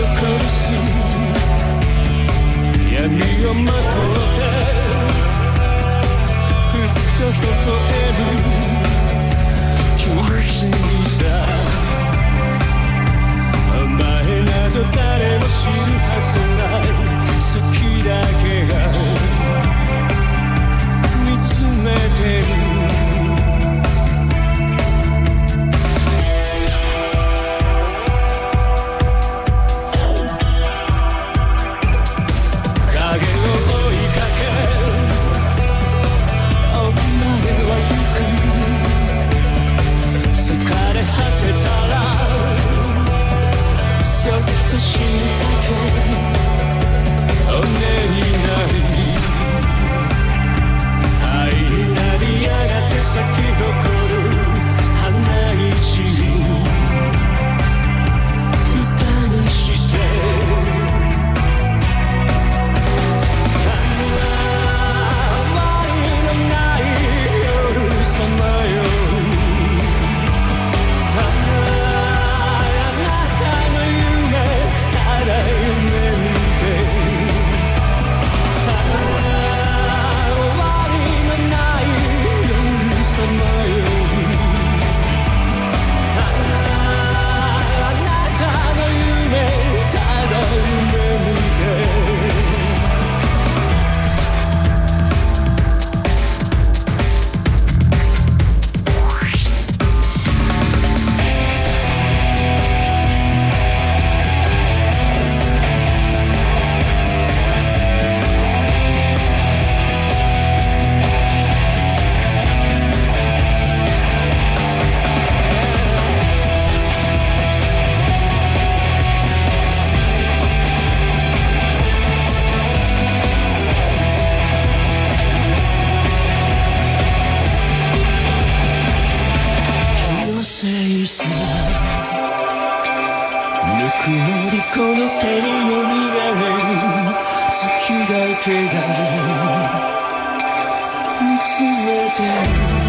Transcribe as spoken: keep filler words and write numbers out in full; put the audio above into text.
す闇をまとってふっと微笑む気持ちさ前など誰も知るはずない好きだけが見つめてる影を追いかけお前は行く疲れ果てたらそっと死ぬだけお願い愛になりやがて咲き誇る花一輪歌にして終わりのない夜さまよぬくもりこの手によみがえる月だけが見つめてる